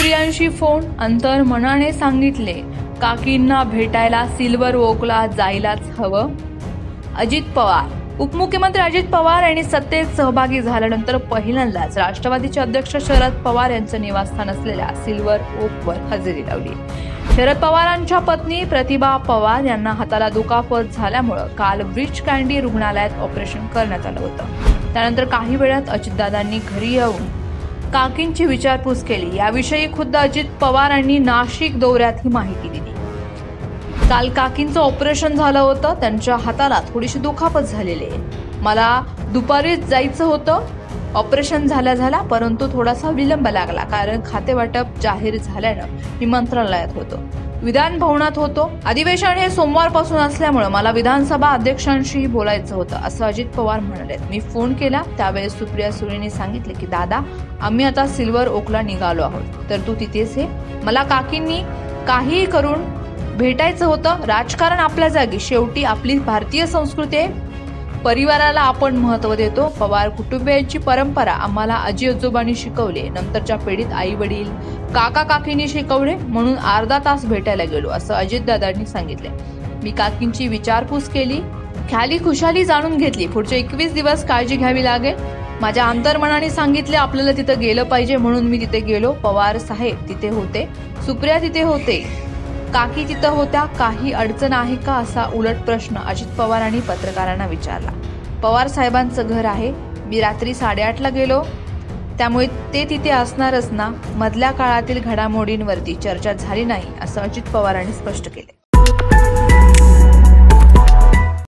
सुप्रियांशी phone अंतर्मनाने सांगितले काकींना भेटायला silver ओकला जायलाच हवं. अजित पवार. उपमुख्यमंत्री अजित पवार यांनी सत्तेत सहभागी झाल्यानंतर पहिल्यांदाच राष्ट्रवादीचे अध्यक्ष शरद पवार यांचं निवासस्थान असलेल्या सिल्वर ओकवर हजेरी लावली. शरद पवारांच्या पत्नी प्रतिभा पवार यांना हाताला दुखापत झाल्यामुळे काल ब्रीच कँडी रुग्णालयात ऑपरेशन करण्यात आलं होतं. त्यानंतर काही वेळात अजितदादांनी घरी येऊन काकींची विचारपूस केली. याविषयी खुद्द अजित पवारांनी नाशिक दौऱ्यात ही माहिती दिली. काल काकींचं ऑपरेशन झालं होतं. त्यांच्या हाताला थोडीशी दुखापत झालेली आहे. मला दुपारीच जायचं होतं ऑपरेशन झाल्या परंतु थोडासा विलंब लागला कारण खातेवाटप जाहीर झाल्यानं मी मंत्रालयात होतो, विधान भवनात होतो. अधिवेशन हे सोमवारपासून असल्यामुळे मला विधानसभा अध्यक्षांशी बोलायचं होतं असं अजित पवार म्हणाले. मी फोन केला त्यावेळेस सुप्रिया सुळेंनी सांगितले की दादा आम्ही आता सिल्वर ओकला निघालो आहोत तर तू तिथेच आहे. मला काकींनी काहीही करून भेटायचं होतं. राजकारण आपल्या जागी, शेवटी आपली भारतीय संस्कृती आहे. परिवाराला आपण महत्त्व देतो. पवार कुटुंबियांची परंपरा आम्हाला आजी आजोबांनी शिकवली. नंतरच्या पिढीत आई वडील काका काकींनी शिकवले म्हणून अर्धा तास भेटायला गेलो असं अजितदादांनी सांगितले. मी काकींची विचारपूस केली, ख्याली खुशाली जाणून घेतली. पुढचे 21 दिवस काळजी घ्यावी लागेल. माझ्या अंतर्मनाने सांगितले आपल्याला तिथं गेलं पाहिजे म्हणून मी तिथे गेलो. पवार साहेब तिथे होते, सुप्रिया तिथे होते, काकी तिथं होत्या. काही अडचण आहे का असा उलट प्रश्न अजित पवारांनी पत्रकारांना विचारला. पवार साहेबांचं घर आहे. मी रात्री 8:30ला गेलो त्यामुळे ते तिथे असणारच ना. मधल्या काळातील घडामोडींवरती चर्चा झाली नाही असं अजित पवारांनी स्पष्ट केले.